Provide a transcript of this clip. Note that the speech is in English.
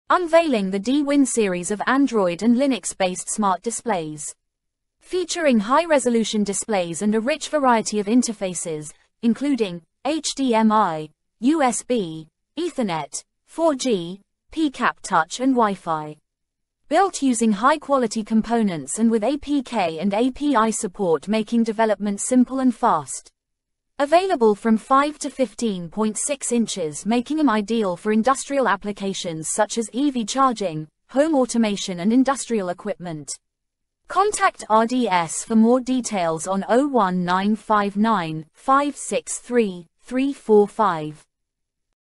Unveiling the D-Win series of Android and Linux-based smart displays. Featuring high-resolution displays and a rich variety of interfaces, including HDMI, USB, Ethernet, 4G, PCAP Touch and Wi-Fi. Built using high-quality components and with APK and API support, making development simple and fast. Available from 5 to 15.6 inches, making them ideal for industrial applications such as EV charging, home automation and industrial equipment. Contact RDS for more details on 01959 563 345.